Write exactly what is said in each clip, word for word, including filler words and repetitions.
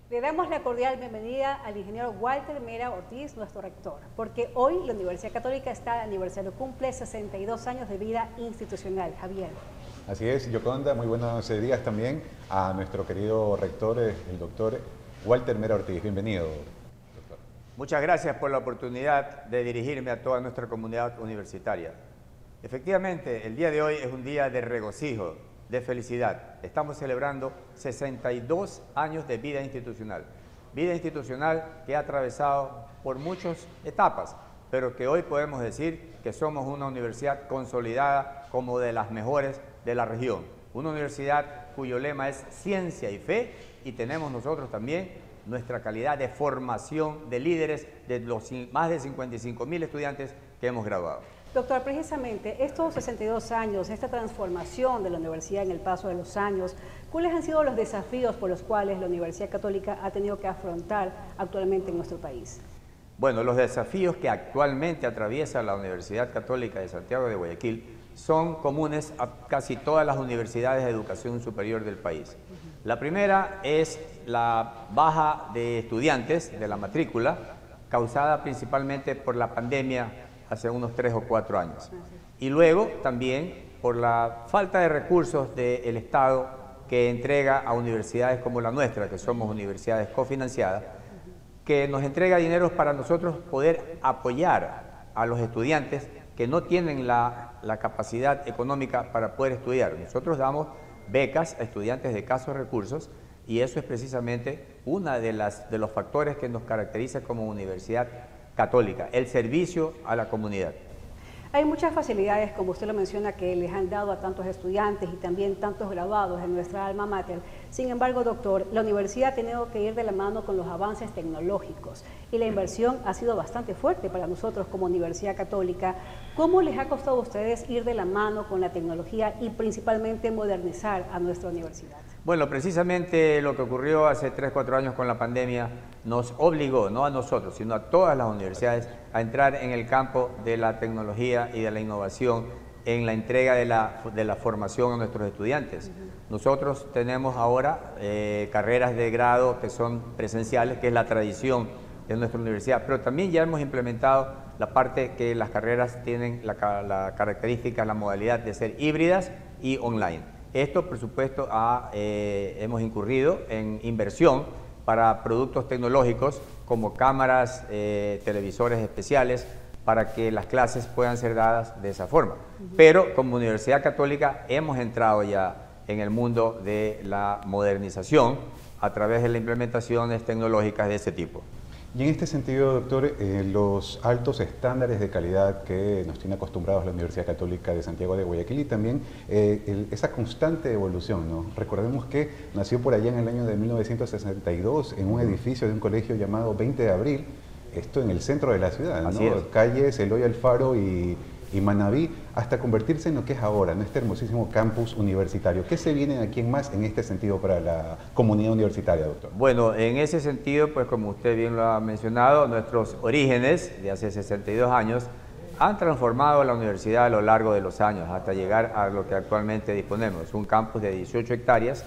Le damos la cordial bienvenida al ingeniero Walter Mera Ortiz, nuestro rector, porque hoy la Universidad Católica está de aniversario, cumple sesenta y dos años de vida institucional. Javier. Así es, Yoconda, muy buenos días también a nuestro querido rector, el doctor Walter Mera Ortiz. Bienvenido, doctor. Muchas gracias por la oportunidad de dirigirme a toda nuestra comunidad universitaria. Efectivamente, el día de hoy es un día de regocijo, de felicidad. Estamos celebrando sesenta y dos años de vida institucional. Vida institucional que ha atravesado por muchas etapas, pero que hoy podemos decir que somos una universidad consolidada como de las mejores de la región. Una universidad cuyo lema es ciencia y fe, y tenemos nosotros también nuestra calidad de formación de líderes de los más de cincuenta y cinco mil estudiantes que hemos graduado. Doctor, precisamente estos sesenta y dos años, esta transformación de la universidad en el paso de los años, ¿cuáles han sido los desafíos por los cuales la Universidad Católica ha tenido que afrontar actualmente en nuestro país? Bueno, los desafíos que actualmente atraviesa la Universidad Católica de Santiago de Guayaquil son comunes a casi todas las universidades de educación superior del país. La primera es la baja de estudiantes de la matrícula, causada principalmente por la pandemia hace unos tres o cuatro años. Y luego también por la falta de recursos del Estado que entrega a universidades como la nuestra, que somos universidades cofinanciadas, que nos entrega dinero para nosotros poder apoyar a los estudiantes que no tienen la, la capacidad económica para poder estudiar. Nosotros damos becas a estudiantes de escasos recursos y eso es precisamente uno de, las, de los factores que nos caracteriza como universidad católica, el servicio a la comunidad. Hay muchas facilidades, como usted lo menciona, que les han dado a tantos estudiantes y también tantos graduados en nuestra alma mater. Sin embargo, doctor, la universidad ha tenido que ir de la mano con los avances tecnológicos y la inversión ha sido bastante fuerte para nosotros como Universidad Católica. ¿Cómo les ha costado a ustedes ir de la mano con la tecnología y principalmente modernizar a nuestra universidad? Bueno, precisamente lo que ocurrió hace tres, cuatro años con la pandemia nos obligó, no a nosotros, sino a todas las universidades, a entrar en el campo de la tecnología y de la innovación en la entrega de la, de la formación a nuestros estudiantes. Uh-huh. Nosotros tenemos ahora eh, carreras de grado que son presenciales, que es la tradición de nuestra universidad, pero también ya hemos implementado la parte que las carreras tienen la, la característica, la modalidad de ser híbridas y online. Esto, por supuesto, ha, eh, hemos incurrido en inversión para productos tecnológicos como cámaras, eh, televisores especiales, para que las clases puedan ser dadas de esa forma. Uh-huh. Pero como Universidad Católica hemos entrado ya en el mundo de la modernización a través de las implementaciones tecnológicas de ese tipo. Y en este sentido, doctor, eh, los altos estándares de calidad que nos tiene acostumbrados la Universidad Católica de Santiago de Guayaquil y también eh, el, esa constante evolución, ¿no? Recordemos que nació por allá en el año de mil novecientos sesenta y dos en un edificio de un colegio llamado veinte de abril, esto en el centro de la ciudad, Así ¿no? es. Calles Eloy Alfaro y, y Manabí, hasta convertirse en lo que es ahora, en este hermosísimo campus universitario. ¿Qué se viene aquí en más en este sentido para la comunidad universitaria, doctor? Bueno, en ese sentido, pues como usted bien lo ha mencionado, nuestros orígenes de hace sesenta y dos años han transformado la universidad a lo largo de los años hasta llegar a lo que actualmente disponemos, un campus de dieciocho hectáreas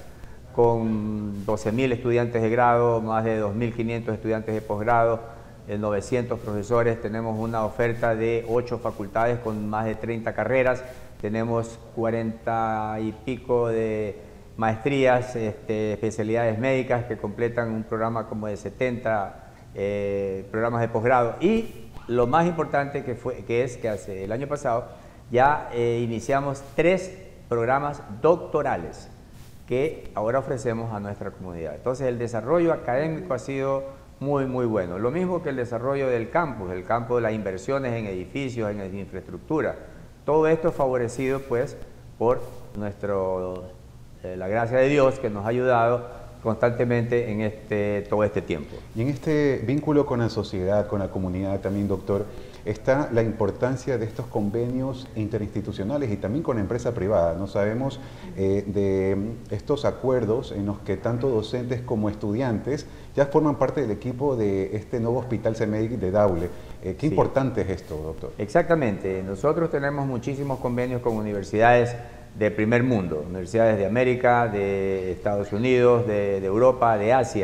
con doce mil estudiantes de grado, más de dos mil quinientos estudiantes de posgrado, novecientos profesores, tenemos una oferta de ocho facultades con más de treinta carreras, tenemos cuarenta y pico de maestrías, este, especialidades médicas que completan un programa como de setenta eh, programas de posgrado y lo más importante que, fue, que es que hace el año pasado ya eh, iniciamos tres programas doctorales que ahora ofrecemos a nuestra comunidad. Entonces el desarrollo académico ha sido muy, muy bueno. Lo mismo que el desarrollo del campus, el campo de las inversiones en edificios, en infraestructura. Todo esto favorecido pues por nuestro, eh, la gracia de Dios que nos ha ayudado constantemente en este, todo este tiempo. Y en este vínculo con la sociedad, con la comunidad también, doctor, está la importancia de estos convenios interinstitucionales y también con la empresa privada. No sabemos eh, de estos acuerdos en los que tanto docentes como estudiantes ya forman parte del equipo de este nuevo Hospital CEMEDIC de Daule. Eh, ¿Qué sí. importante es esto, doctor? Exactamente. Nosotros tenemos muchísimos convenios con universidades de primer mundo, universidades de América, de Estados Unidos, de, de Europa, de Asia.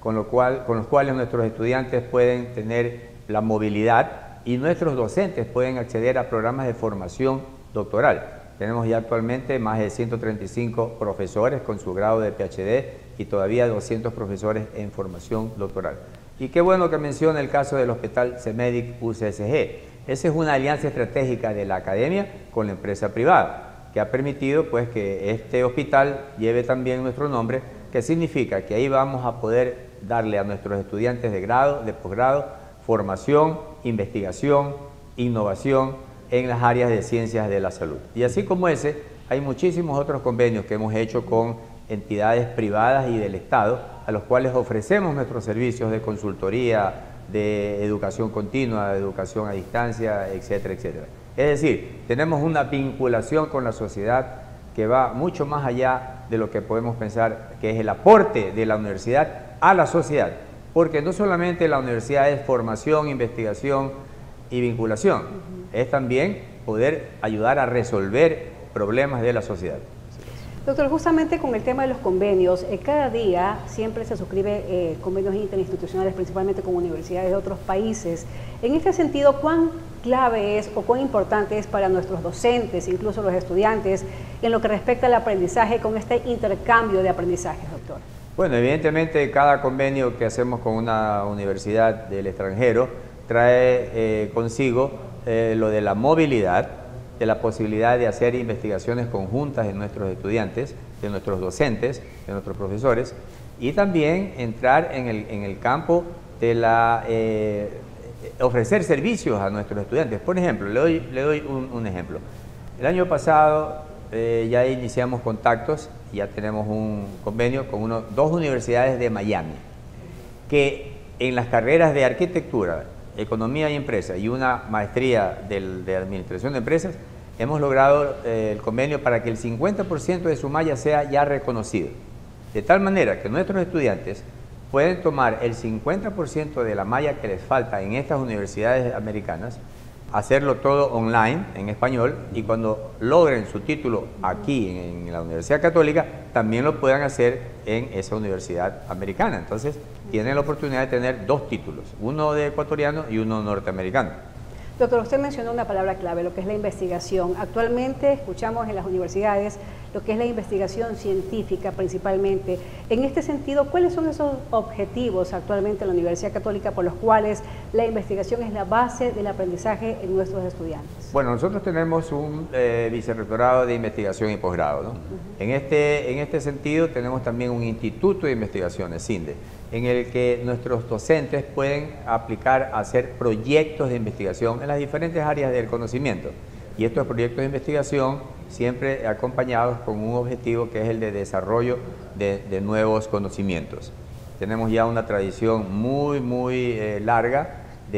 con, lo cual, con los cuales nuestros estudiantes pueden tener la movilidad y nuestros docentes pueden acceder a programas de formación doctoral. Tenemos ya actualmente más de ciento treinta y cinco profesores con su grado de P H D y todavía doscientos profesores en formación doctoral. Y qué bueno que menciona el caso del Hospital CEMEDIC U C S G. Esa es una alianza estratégica de la academia con la empresa privada, que ha permitido pues, que este hospital lleve también nuestro nombre, que significa que ahí vamos a poder darle a nuestros estudiantes de grado, de posgrado, formación, investigación, innovación en las áreas de ciencias de la salud. Y así como ese, hay muchísimos otros convenios que hemos hecho con entidades privadas y del Estado, a los cuales ofrecemos nuestros servicios de consultoría, de educación continua, de educación a distancia, etcétera, etcétera. Es decir, tenemos una vinculación con la sociedad que va mucho más allá de lo que podemos pensar que es el aporte de la universidad a la sociedad, porque no solamente la universidad es formación, investigación y vinculación, uh-huh. es también poder ayudar a resolver problemas de la sociedad. Doctor, justamente con el tema de los convenios, eh, cada día siempre se suscribe eh, convenios interinstitucionales, principalmente con universidades de otros países. En este sentido, ¿cuán clave es o cuán importante es para nuestros docentes, incluso los estudiantes, en lo que respecta al aprendizaje con este intercambio de aprendizajes, doctor? Bueno, evidentemente cada convenio que hacemos con una universidad del extranjero trae eh, consigo eh, lo de la movilidad, de la posibilidad de hacer investigaciones conjuntas de nuestros estudiantes, de nuestros docentes, de nuestros profesores, y también entrar en el, en el campo de la, eh, ofrecer servicios a nuestros estudiantes. Por ejemplo, le doy, le doy un, un ejemplo. El año pasado eh, ya iniciamos contactos, ya tenemos un convenio con uno, dos universidades de Miami, que en las carreras de arquitectura, economía y empresa y una maestría del, de administración de empresas, hemos logrado eh, el convenio para que el cincuenta por ciento de su malla sea ya reconocido. De tal manera que nuestros estudiantes pueden tomar el cincuenta por ciento de la malla que les falta en estas universidades americanas, hacerlo todo online, en español, y cuando logren su título aquí en, en la Universidad Católica, también lo puedan hacer en esa universidad americana. Entonces, tienen la oportunidad de tener dos títulos, uno de ecuatoriano y uno norteamericano. Doctor, usted mencionó una palabra clave, lo que es la investigación. Actualmente escuchamos en las universidades lo que es la investigación científica principalmente. En este sentido, ¿cuáles son esos objetivos actualmente en la Universidad Católica por los cuales la investigación es la base del aprendizaje en nuestros estudiantes? Bueno, nosotros tenemos un eh, vicerrectorado de investigación y posgrado, ¿no? Uh-huh. en, este, en este sentido tenemos también un instituto de investigaciones, CINDE, en el que nuestros docentes pueden aplicar a hacer proyectos de investigación en las diferentes áreas del conocimiento. Y estos proyectos de investigación siempre acompañados con un objetivo que es el de desarrollo de, de nuevos conocimientos. Tenemos ya una tradición muy, muy eh, larga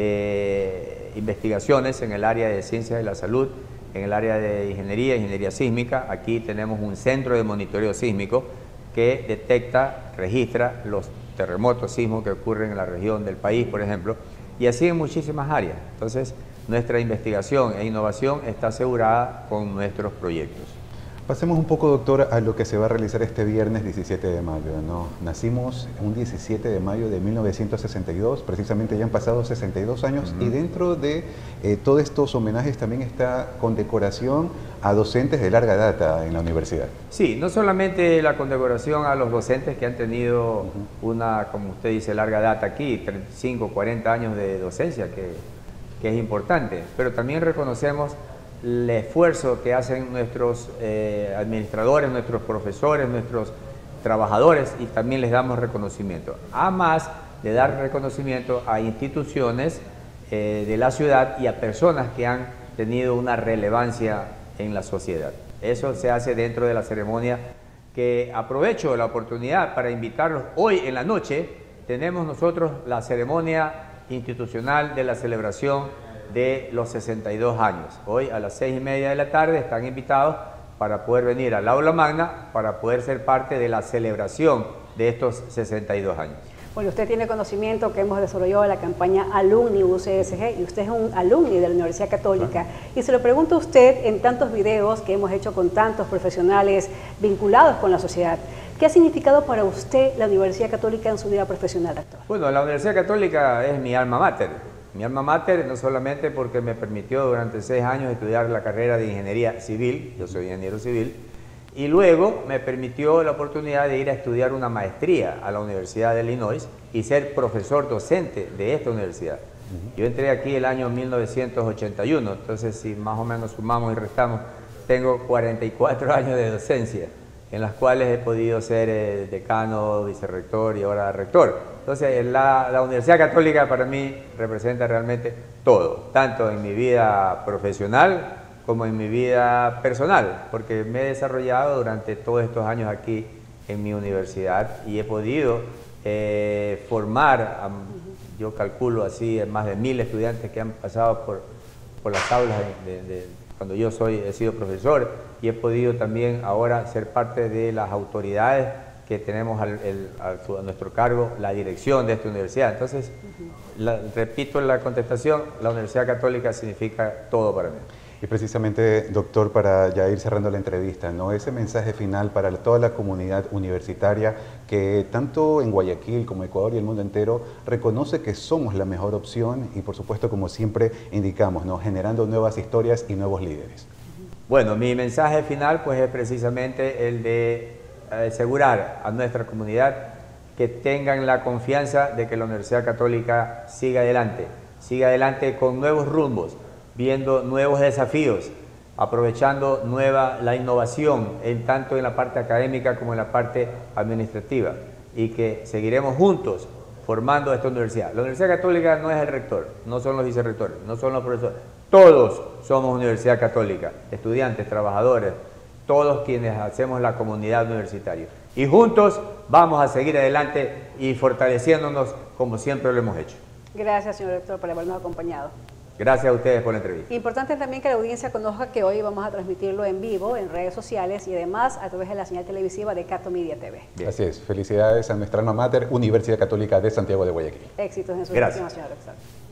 de investigaciones en el área de ciencias de la salud, en el área de ingeniería, ingeniería sísmica. Aquí tenemos un centro de monitoreo sísmico que detecta, registra los terremotos, sismos que ocurren en la región del país, por ejemplo, y así en muchísimas áreas. Entonces, nuestra investigación e innovación está asegurada con nuestros proyectos. Pasemos un poco, doctor, a lo que se va a realizar este viernes diecisiete de mayo, ¿no? Nacimos un diecisiete de mayo de mil novecientos sesenta y dos, precisamente ya han pasado sesenta y dos años, uh-huh. y dentro de eh, todos estos homenajes también está condecoración a docentes de larga data en la universidad. Sí, no solamente la condecoración a los docentes que han tenido uh-huh. una, como usted dice, larga data aquí, treinta y cinco, cuarenta años de docencia, que, que es importante, pero también reconocemos el esfuerzo que hacen nuestros eh, administradores, nuestros profesores, nuestros trabajadores, y también les damos reconocimiento. Además de dar reconocimiento a instituciones eh, de la ciudad y a personas que han tenido una relevancia en la sociedad. Eso se hace dentro de la ceremonia, que aprovecho la oportunidad para invitarlos. Hoy en la noche tenemos nosotros la ceremonia institucional de la celebración de los sesenta y dos años. Hoy a las seis y media de la tarde están invitados para poder venir al aula magna, para poder ser parte de la celebración de estos sesenta y dos años. Bueno, usted tiene conocimiento que hemos desarrollado la campaña Alumni U C S G, y usted es un alumni de la Universidad Católica. Y se lo pregunto a usted, en tantos videos que hemos hecho con tantos profesionales vinculados con la sociedad, ¿Qué ha significado para usted la Universidad Católica en su vida profesional, doctor? Bueno, la Universidad Católica es mi alma mater. Mi alma mater no solamente porque me permitió durante seis años estudiar la carrera de Ingeniería Civil, yo soy ingeniero civil, y luego me permitió la oportunidad de ir a estudiar una maestría a la Universidad de Illinois y ser profesor docente de esta universidad. Uh-huh. Yo entré aquí el año mil novecientos ochenta y uno, entonces si más o menos sumamos y restamos, tengo cuarenta y cuatro años de docencia, en las cuales he podido ser eh, decano, vicerrector y ahora rector. Entonces la, la Universidad Católica para mí representa realmente todo, tanto en mi vida profesional como en mi vida personal, porque me he desarrollado durante todos estos años aquí en mi universidad y he podido eh, formar, um, yo calculo así, más de mil estudiantes que han pasado por, por las aulas de, de, de, cuando yo soy, he sido profesor, y he podido también ahora ser parte de las autoridades que tenemos al, el, al, a nuestro cargo, la dirección de esta universidad. Entonces, uh-huh. la, repito la contestación, la Universidad Católica significa todo para mí. Y precisamente, doctor, para ya ir cerrando la entrevista, ¿no? Ese mensaje final para toda la comunidad universitaria que tanto en Guayaquil como Ecuador y el mundo entero reconoce que somos la mejor opción y, por supuesto, como siempre indicamos, ¿no? Generando nuevas historias y nuevos líderes. Bueno, mi mensaje final pues es precisamente el de asegurar a nuestra comunidad que tengan la confianza de que la Universidad Católica siga adelante, siga adelante con nuevos rumbos, viendo nuevos desafíos, aprovechando nueva, la innovación, en tanto en la parte académica como en la parte administrativa, y que seguiremos juntos formando esta universidad. La Universidad Católica no es el rector, no son los vicerrectores, no son los profesores, todos somos Universidad Católica, estudiantes, trabajadores, todos quienes hacemos la comunidad universitaria. Y juntos vamos a seguir adelante y fortaleciéndonos como siempre lo hemos hecho. Gracias, señor rector, por habernos acompañado. Gracias a ustedes por la entrevista. Importante también que la audiencia conozca que hoy vamos a transmitirlo en vivo en redes sociales y además a través de la señal televisiva de Cato Media T V. Bien. Así es. Felicidades a nuestra alma mater, Universidad Católica de Santiago de Guayaquil. Éxitos en su Gracias. gestión, señor rector.